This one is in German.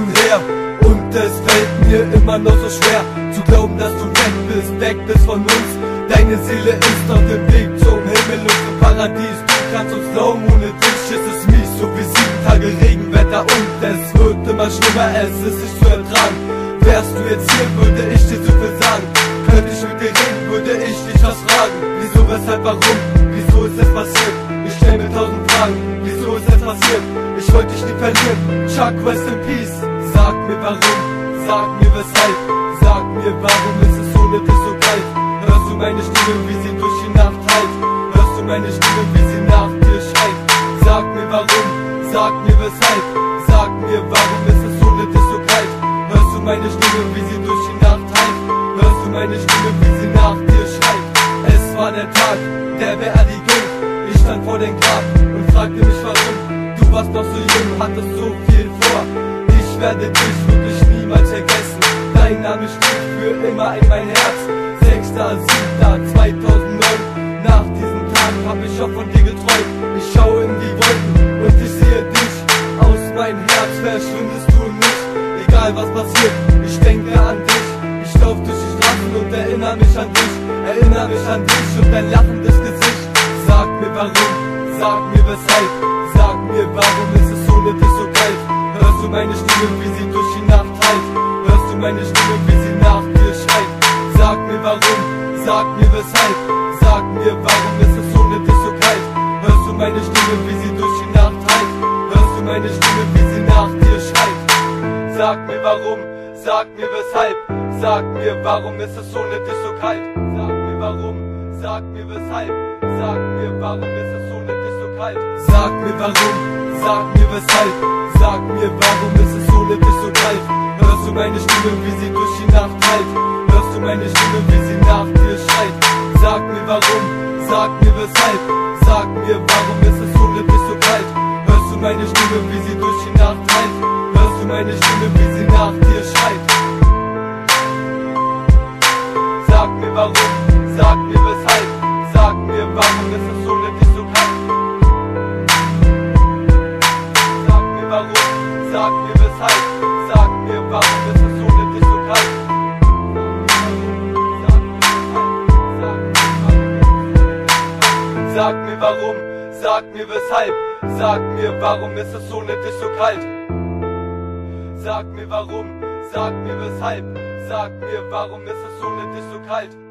hin her und es fällt mir immer noch so schwer zu glauben, dass du weg bist von uns. Deine Seele ist auf dem Weg zum Himmel und zum Paradies. Du kannst uns glauben, ohne dich ist es mies, so wie 7 Tage Regenwetter und es wird immer schlimmer, es ist nicht zu ertragen. Wärst du jetzt hier, würde ich dir so viel sagen. Könnte ich mit dir reden, würde ich dich was fragen. Wieso, weshalb, warum? Wieso ist es passiert? Ich stell mir 1000 Fragen. Wieso ist es passiert? Ich wollte dich nie verlieren. Chuck, rest in peace. Sag mir warum, sag mir weshalb. Sag mir warum ist es ohne dich so kalt. Hörst du meine Stimme, wie sie durch die Nacht hallt? Hörst du meine Stimme, wie sie nach dir schreit? Sag mir warum, sag mir weshalb. Sag mir warum ist es ohne dich so kalt. Hörst du meine Stimme, wie sie durch die Nacht hallt? Hörst du meine Stimme, wie sie nach dir schreit? Es war der Tag der Beerdigung. Ich stand vor dem Grab und fragte mich warum. Du warst noch so jung, hattest so viel vor. Ich werde dich wirklich niemals vergessen. Dein Name steht für immer in mein Herz. 6.7.2009. Nach diesem Tag hab ich auch von dir geträumt. Ich schaue in die Wolken und ich sehe dich. Aus meinem Herz verschwindest du nicht. Egal was passiert, ich denke an dich. Ich lauf durch die Straßen und erinnere mich an dich. Erinnere mich an dich und dein lachendes Gesicht. Sag mir warum, sag mir weshalb. Sag mir warum ist es ohne dich so kalt. Hörst du meine Stimme, wie sie durch die Nacht hallt? Hörst du meine Stimme, wie sie nach dir schreit? Sag mir warum, sag mir weshalb. Sag mir warum ist es ohne dich so kalt. Hörst du meine Stimme, wie sie durch die Nacht hallt? Hörst du meine Stimme, wie sie nach dir schreit? Sag mir warum, sag mir weshalb. Sag mir warum ist es ohne dich so kalt. Sag mir warum, sag mir weshalb. Sag mir warum ist es ohne dich so kalt. Sag mir warum, sag mir weshalb. Sag mir warum ist es ohne dich so kalt. Hörst du meine Stimme, wie sie durch die Nacht hallt? Hörst du meine Stimme, wie sie nach dir schreit? Sag mir warum, sag mir weshalb. Sag mir warum ist es ohne dich so kalt. Hörst du meine Stimme, wie sie durch die Nacht hallt? Hörst du meine Stimme, wie sie nach dir schreit? Sag mir warum, sag mir weshalb. Sag mir warum ist es ohne dich so kalt. Sag mir warum, sag mir weshalb. Sag mir warum ist es ohne dich so kalt. Sag mir warum, sag mir weshalb. Sag mir warum ist es ohne dich so kalt. Sag mir warum, sag mir weshalb. Sag mir warum ist es ohne dich so kalt.